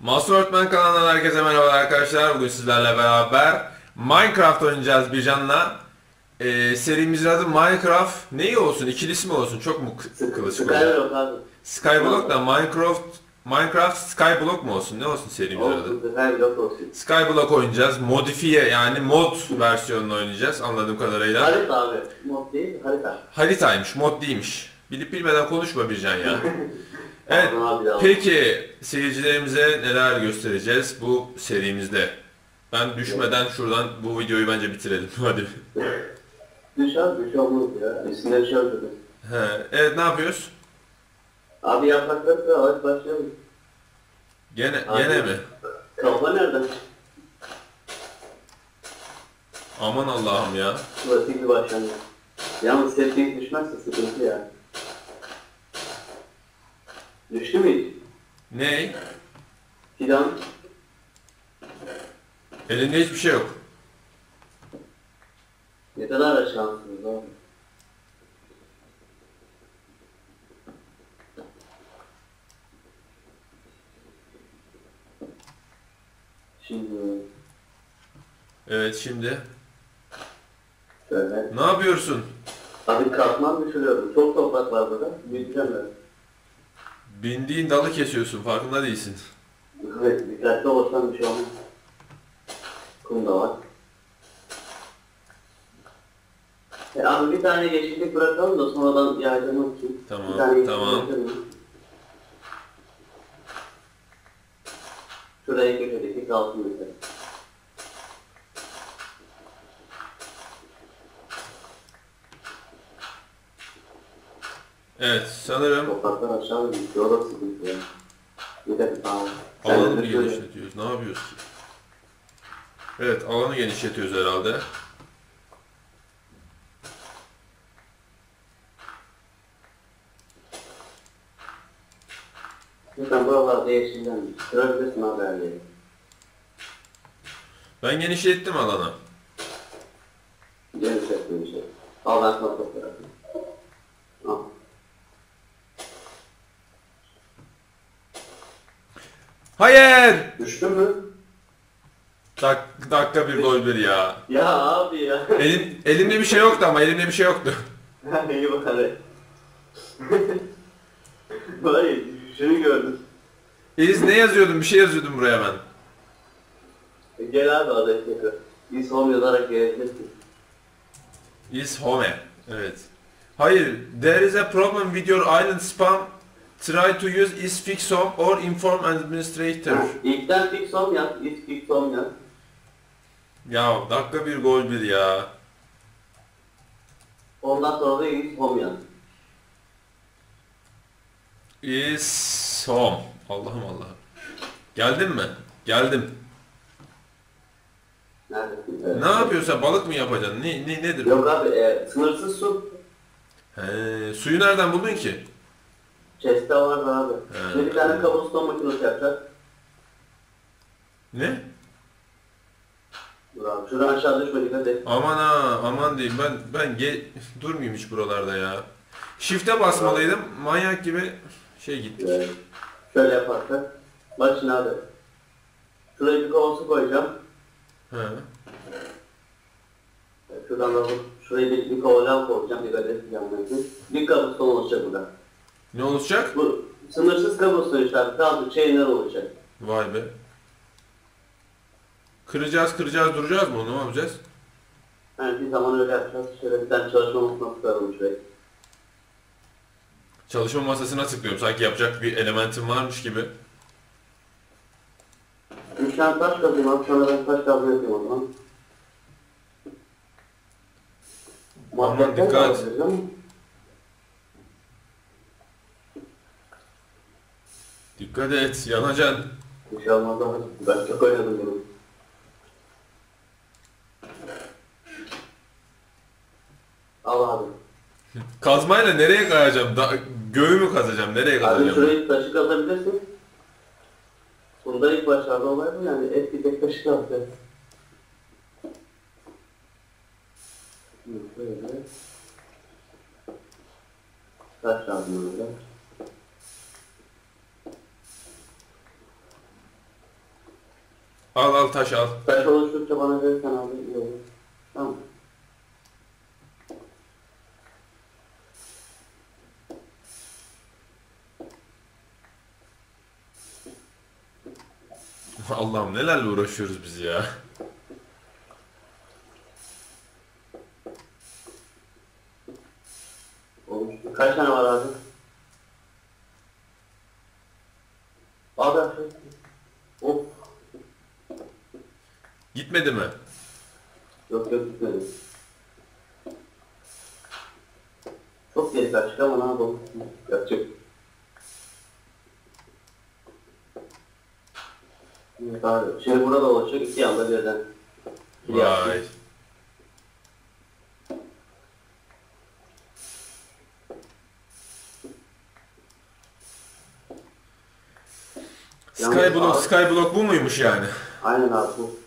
Master Öğretmen kanalından herkese merhaba arkadaşlar. Bugün sizlerle beraber Minecraft oynayacağız Bircan'la. Serimizin adı Minecraft neyi olsun? İkilisi mi olsun? Çok mu klasik olacak? Skyblock abi. Skyblock da Minecraft Skyblock mu olsun? Ne olsun serimizin adı? Olsun, Skyblock olsun. Skyblock oynayacağız. Modifiye yani mod versiyonunu oynayacağız anladığım kadarıyla. Harita abi. Mod değil, harita. Haritaymış, mod değilmiş. Bilip bilmeden konuşma Bircan ya. Evet, Tamam abi, tamam. peki seyircilerimize neler göstereceğiz bu serimizde? Ben düşmeden şuradan bu videoyu bence bitirelim. Hadi. Düş abi, düş olmaz ya. Üstüne bir şey öldürdüm. Evet, ne yapıyoruz? Abi yaprakları da alıp başlayalım. Gene mi? Kafa nerede? Aman Allah'ım ya. Klasik bir başlangıç. Yalnız setting düşmezse sıkıntı ya. Düştü mü hiç? Ne? Fidan. Elinde hiçbir şey yok. Ne kadar da şanslısınız abi. Şimdi Evet, şimdi. şöyle. Ne yapıyorsun? Abi katman düşürüyorum. Çok toprak var burada. Büyüteceğim ben. Bindiğin dalı kesiyorsun, farkında değilsin. Evet, dikkatli olursan bir şey olmaz. Kum da var. Abi bir tane yeşillik bırakalım da sonradan yardımcı için. Tamam, Bir tane yeşillik tamam. bırakalım. Şuraya köşedeki kalsın mesela. Evet, sanırım Topraklar aşağı gidiyor. O da sıkıntı ya. Bir dakika tamam. alanı mı Sen de şöyle. genişletiyoruz? Ne yapıyoruz? Evet, alanı genişletiyoruz herhalde. Lütfen buralarda yeşillenmiş. Kırabilirsin abi her yeri. Ben genişlettim alanı. Geniş etme bir şey. Al ben sana toprak atayım. Al. Hayır! Düştün mü? Dakika bir gol bir ya. Ya abi ya. Elimde bir şey yoktu ama elimde bir şey yoktu. İyi bari. Vay, şunu gördüm. Eliz ne yazıyordun? Bir şey yazıyordum buraya ben. Gel abi adaya tekrar. Biz home yazarak gelebilirsin. Is home. Evet. Hayır. There is a problem with your island spam. Try to use is fix home or inform administrator. İlkten fix home yaz, is fix home yaz. Ya dakika bir gol bir ya. Ondan sonra da is home yaz. Is home. Allah'ım Allah'ım. Geldin mi? Geldim. Neredesin? Ne yapıyorsun? Balık mı yapacaksın? Nedir? Yok abi, sınırsız su. Suyu nereden buldun ki? Chest'te vardı abi. He. Şimdi bir tane cobblestone makinesi yapacak. Ne? Dur abi, şuradan aşağı düşme dikkat et. Aman ha, aman diyeyim ben durmayayım hiç buralarda ya. Shift'e basmalıydım. Manyak gibi gitti. Şöyle yaparsak. Bak şimdi abi. Şuraya bir kova su koyacağım. He. Şuradan da şuraya bir kova lav koyacağım. Dikkat et. Bir cobblestone olacak burada. Ne olacak? Bu sınırsız cobblestone işte abi. Kaldı chainler olacak. Vay be. Kıracağız duracağız mı? Ne yapacağız? Yani bir zaman öyle yapacağız. Şöyle bir tane çalışma makinesi koyalım şuraya. Çalışma masasına tıklıyorum. Sanki yapacak bir elementim varmış gibi. 3 tane taş kazayım abi. Sonra ben taş kazma yapayım o zaman. Aman dikkat. Dikkat et, yanacaksın. Bir şey olmaz abi. Ben çok oynadım bunu. Al abi. Kazmayla nereye kayacağım? Göğü mü kazacağım? Nereye Abi kazacağım? şurayı taşı kazabilirsin. Bunda ilk başlarda olay bu yani. Et bir tek taşı kazacağız. Böyle. Taş lazım öyle. al taş al. Taş oluştukça bana verirsen abi iyi olur. Tamam. Allah'ım nelerle uğraşıyoruz biz ya. Oluştu. Kaç tane var abi? Abi şey. Of. Gitmedi mi? Yok gitmedi. Çok geri kaçtık ama ne yapalım? Yapacak. Evet abi. Şimdi burada olacak iki yanda birden. Vay. Skyblock bu muymuş yani? Aynen abi bu.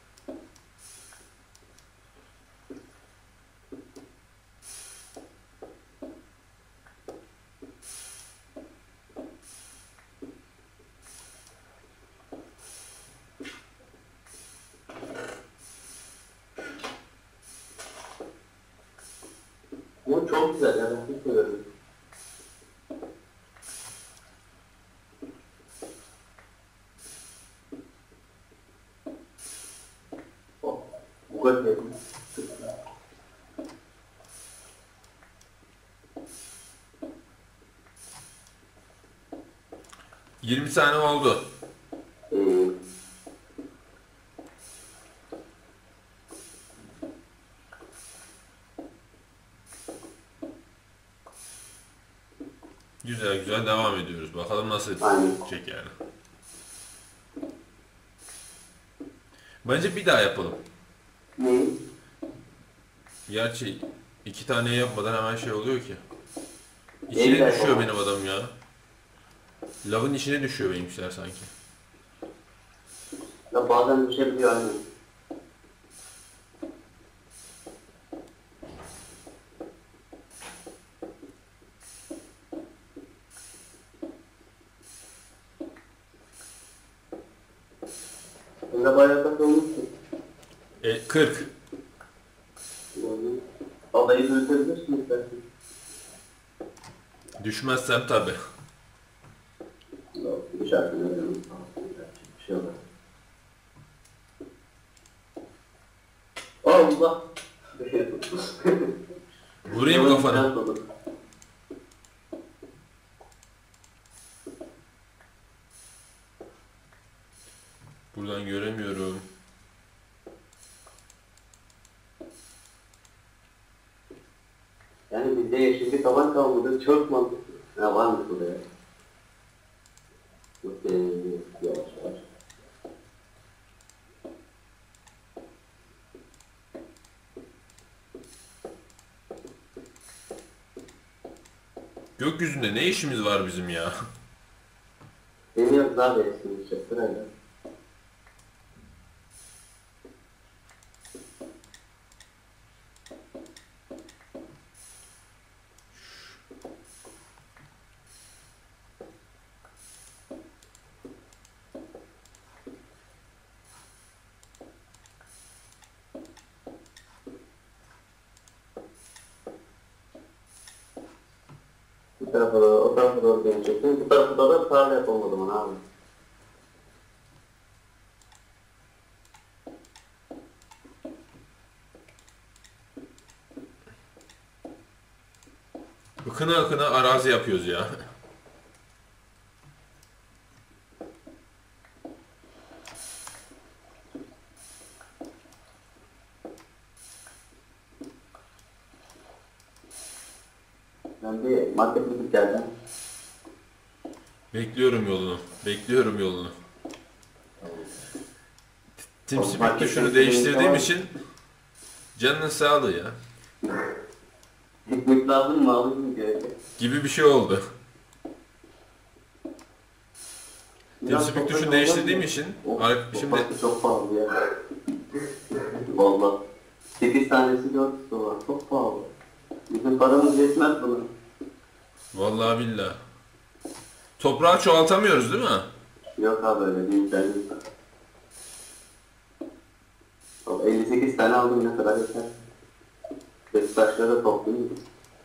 Bu çok güzel ya, ben hiç seviyorum. Oh, bu kadar değil. 20 tane oldu. Ee, Güzel güzel devam ediyoruz. Bakalım nasıl Aynen. gidecek yani. Bence bir daha yapalım. Ne? Gerçi 2 tane yapmadan hemen şey oluyor ki. Neyi İçine de düşüyor yapalım? benim adam ya. Lavın içine düşüyor benimkiler sanki. Ya bazen düşebiliyor aynen. Sen de bayağı takılmışsın. 40. Yani, adayı büyütebilirsin istersen. Düşmezsem tabi. Yok, düşersin öyle mi? Bir şey olur. Allah! Vurayım mı kafana? Buradan göremiyorum. Yani bizde yeşil bir taban kalmadı, çok mantıklı. Ha var mı burada ya? Yok, yavaş yavaş. Gökyüzünde ne işimiz var bizim ya? Benim yok daha beresini işte, sırayla. Bu tarafa doğru, o tarafa doğru gelecektim. Bu tarafa da tarla yapalım o zaman abi. Akına akına arazi yapıyoruz ya. Ben bir market gidip geldim. Bekliyorum yolunu. Bekliyorum yolunu. TeamSpeak Marketten tuşunu gidince değiştirdiğim var. için canının sağlığı ya. Gitmek lazım mı abi mi gerekiyor? Gibi bir şey oldu. Biraz TeamSpeak toprak tuşunu olur değiştirdiğim mu? için şimdi Toprak da çok pahalı ya. Valla. 8 tanesi 400 dolar. Çok pahalı. Bizim paramız yetmez buna. vallahi billahi. Toprağı çoğaltamıyoruz değil mi? Yok abi öyle değil. Ben 58 tane aldım, ne kadar yeter. Beşiktaşları da toplayayım.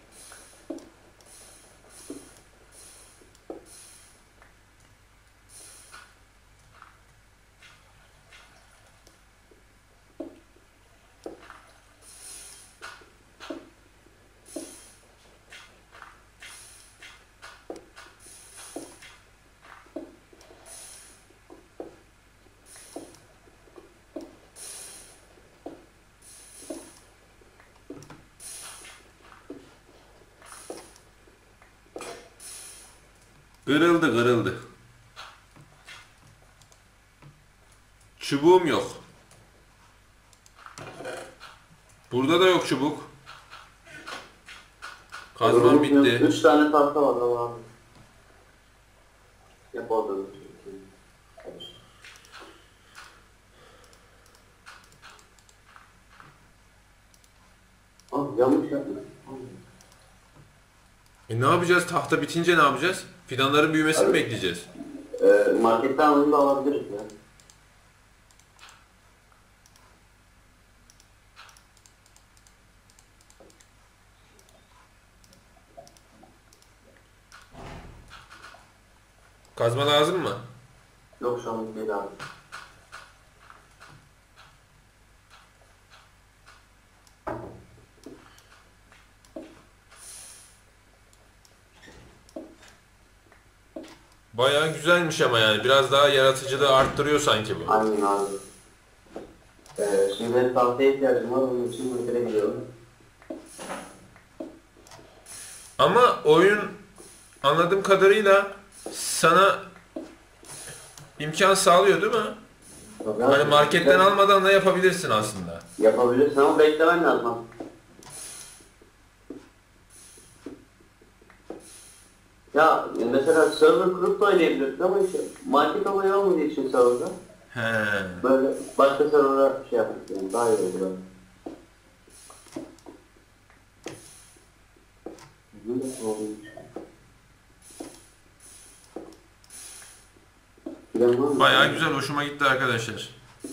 Kırıldı kırıldı. Çubuğum yok. Burada da yok çubuk. Kazmam bitti. 3 tane tahta var ama abi. Yap orada. Abi yanlış yapma. Ne yapacağız? Tahta bitince ne yapacağız? Fidanların büyümesini mi Evet. bekleyeceğiz? Marketten onu da alabiliriz ya. Kazma lazım mı? Yok şu an değil abi. Bayağı güzelmiş ama yani. Biraz daha yaratıcılığı arttırıyor sanki bu. Aynen abi. Şimdi benim tahtaya ihtiyacım var, onun için markete gidiyorum. Ama oyun anladığım kadarıyla sana imkan sağlıyor değil mi? Tabii Hani abi. marketten almadan da yapabilirsin aslında. Yapabilirsin ama beklemen lazım. Ya mesela server kurup da oynayabilirsin ama işte market olayı olmadığı için serverda He. böyle başka server'a şey yapmak yani daha iyi olur. Bayağı güzel, hoşuma gitti arkadaşlar.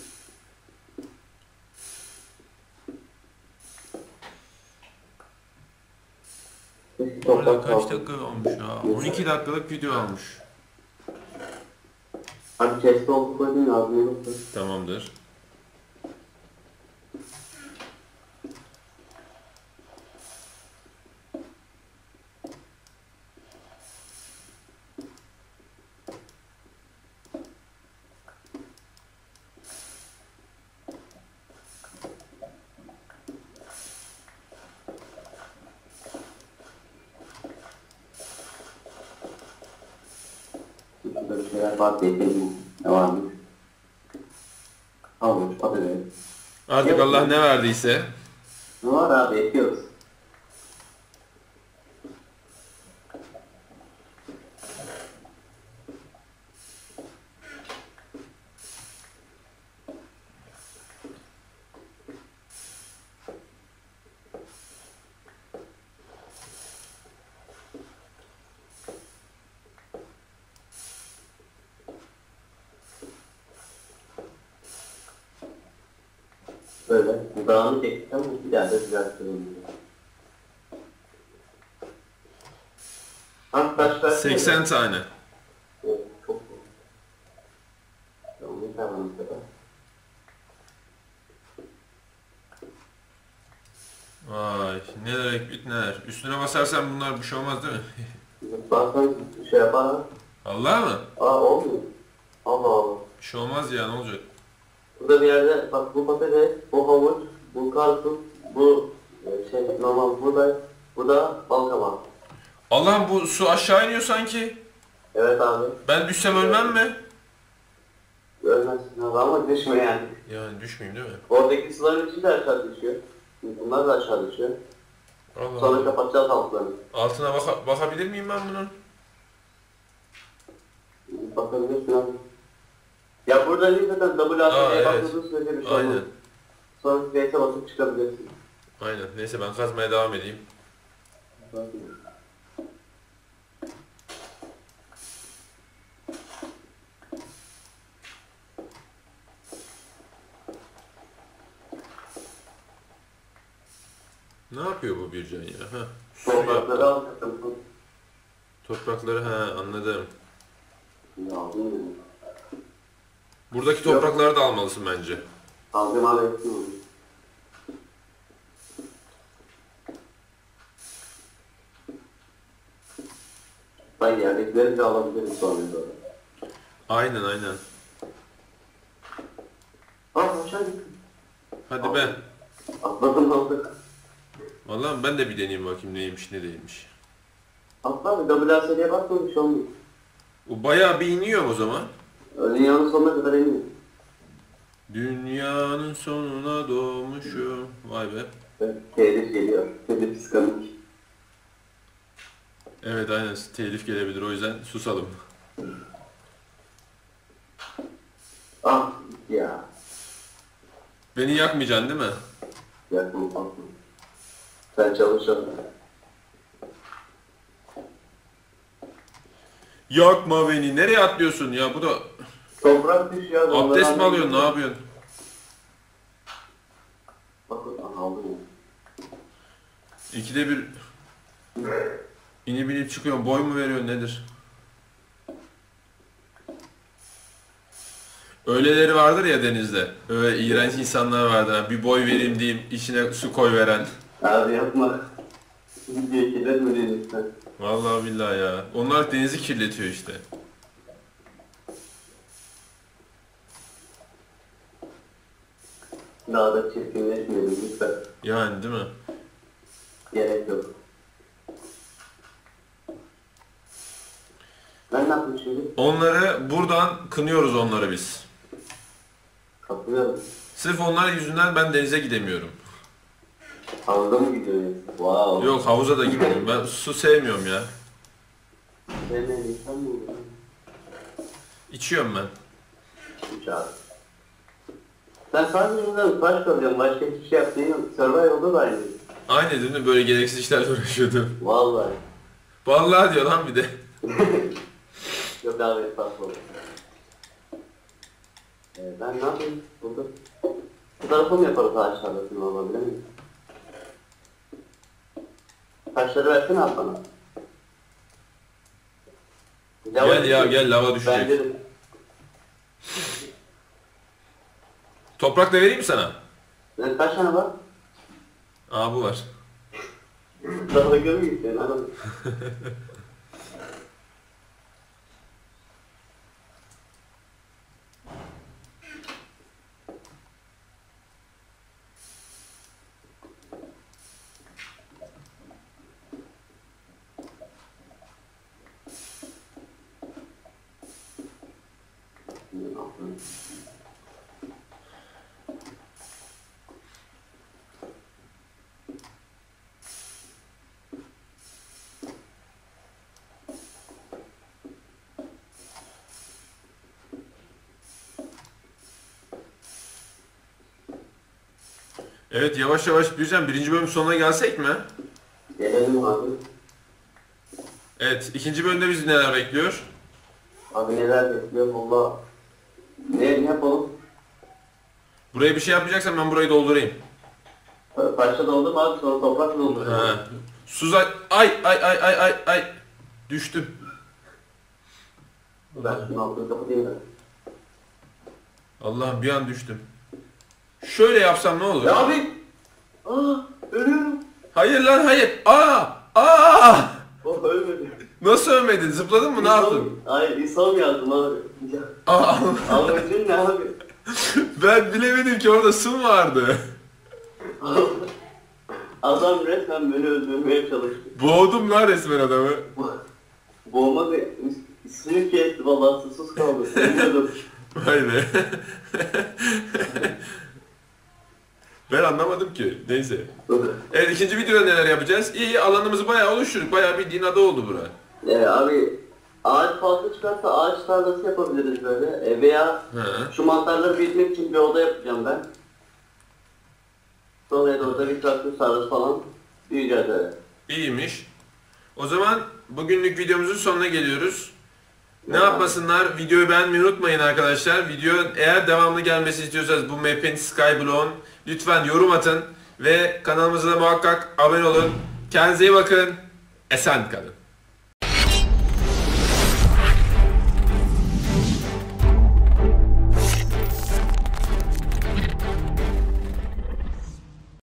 Orada kaç dakika olmuş ya? 12 dakikalık video almış. Hadi chest'e oldu koydun ya abi yoksa. Tamamdır. Şurada bir şeyler var diye değil. Ne varmış? Havuç, patates. Artık Allah ne verdiyse. Ne var abi yapıyoruz. Böyle dağını çektik ama bir daha da düzeltelim. Kaç 80 tane. Evet, çok iyi. Tamam, yeter bana bu kadar. Vay, neler ekmek neler. Üstüne basarsan bunlar bir şey olmaz değil mi? Bazen şey yapar. Allah mı? Olmuyor. Allah Allah. Bir şey olmaz ya, ne olacak? Burada bir yerde bak bu patates, bu havuç, bu karpuz, bu normal buğday, bu da bal kabağı. Allah'ım, bu su aşağı iniyor sanki. Evet abi. Ben düşsem ölmem mi? Ölmezsin abi ama düşme yani. Yani düşmeyeyim değil mi? Oradaki suların içi de aşağı düşüyor. Bunlar da aşağı düşüyor. Allah Sonra Allah. kapatacağız altlarını. Altına bakabilir miyim ben bunun? Bakabilirsin abi. Ya burada değil zaten WASD'ye evet. bakmadığın sürece bir şey olmaz. Aynen. Sonra Face'e basıp çıkabilirsin. Aynen. Neyse ben kazmaya devam edeyim. Ne yapıyor bu Bircan ya? Ha. Toprakları al. Toprakları anladım. Ya aldım dedim. Buradaki toprakları da almalısın bence. Aldım abi ettim onu. Ben yerdekileri de alabilirim sonra. Aynen aynen. Aşağı gittim. Hadi be. Atladım aldık. Vallahi ben de bir deneyeyim bakayım neymiş ne değilmiş. Atla abi WSD'ye bakmamış olmuyor. O bayağı bir iniyor o zaman. Dünyanın sonuna kadar eminim. Dünyanın sonuna doğmuşum. Vay be. Telif geliyor. Telif iskamik. Evet aynen telif gelebilir o yüzden susalım. Ah ya. Beni yakmayacaksın değil mi? Yakma bakma. Sen çalışalım. Yakma beni. Nereye atlıyorsun ya? Bu da Toprak düşüyor. abdest mi alıyorsun? Ne yapıyorsun? Bakın aldım. İkide bir inip inip çıkıyorsun. Boy mu veriyorsun nedir? Öyleleri vardır ya denizde. Öyle iğrenç insanlar vardır. Yani bir boy vereyim diyeyim içine su koy veren. Abi yapma. Diye kirletme denizden. Vallahi billahi ya. Onlar denizi kirletiyor işte. Daha da çirkinleşmeyelim lütfen. Yani değil mi? Gerek yok. Ben ne yapayım şimdi? Onları buradan kınıyoruz onları biz. Katılıyorum. Sırf onlar yüzünden ben denize gidemiyorum. Havuzda mı gidiyorsun? Wow. Yok havuza da gitmiyorum. Ben su sevmiyorum ya. Sevmeyen insan mı olur? İçiyorum ben. Hiç abi. Sen sadece buradan baş kalıyorsun. Başka hiçbir şey yaptığın yok. Survival'da da aynı. Aynı değil mi? Böyle gereksiz işlerle uğraşıyordum. Vallahi. Vallahi diyor lan bir de. Yok abi estağfurullah. Ben ne yapayım burada? Bu tarafa mı yaparız ağaçlarla şunu olabilir mi? Taşları versene abi bana. Gel ya gel lava Bence düşecek. de. Toprak da vereyim mi sana? Kaç tane var? Aa bu var. Daha da görmüyor yani adam. Evet yavaş yavaş büyüyeceğim. Birinci bölüm sonuna gelsek mi? Gelelim abi. Evet ikinci bölümde bizi neler bekliyor? Abi neler bekliyor valla. Ne yapalım? Buraya bir şey yapmayacaksan ben burayı doldurayım. Taşla doldum abi sonra toprakla doldum. Ha. Ay. Düştüm. Ben şunu altını kapatayım da. Allah'ım bir an düştüm. Şöyle yapsam ne olur? Ya abi! Aa! Ölüyorum! Hayır lan hayır. Aa! Oh ölmedim. Nasıl ölmedin? Zıpladın mı? Ne yaptın? Hayır İslam yazdım abi. Ya, Aa! Allah'ın ne abi? Ben bilemedim ki orada su mu vardı? Adam resmen beni öldürmeye çalıştı. Boğdum lan resmen adamı. Boğma ve ismini kesti valla susuz kaldı. Ölüyordum. Vay be. Ben anlamadım ki. Neyse. Evet ikinci videoda neler yapacağız? İyi alanımızı bayağı oluşturduk. Bayağı bildiğin ada oldu bura. Abi ağaç fazla çıkarsa ağaç tarlası yapabiliriz böyle. Veya He. şu mantarları büyütmek için bir oda yapacağım ben. Sonra da orada bir traktör tarlası falan büyüyeceğiz öyle. İyiymiş. O zaman bugünlük videomuzun sonuna geliyoruz. Ne yapmasınlar? Videoyu beğenmeyi unutmayın arkadaşlar. Video eğer devamlı gelmesi istiyorsanız bu map'in Skyblock'un lütfen yorum atın. Ve kanalımıza da muhakkak abone olun. Kendinize iyi bakın. Esen kalın.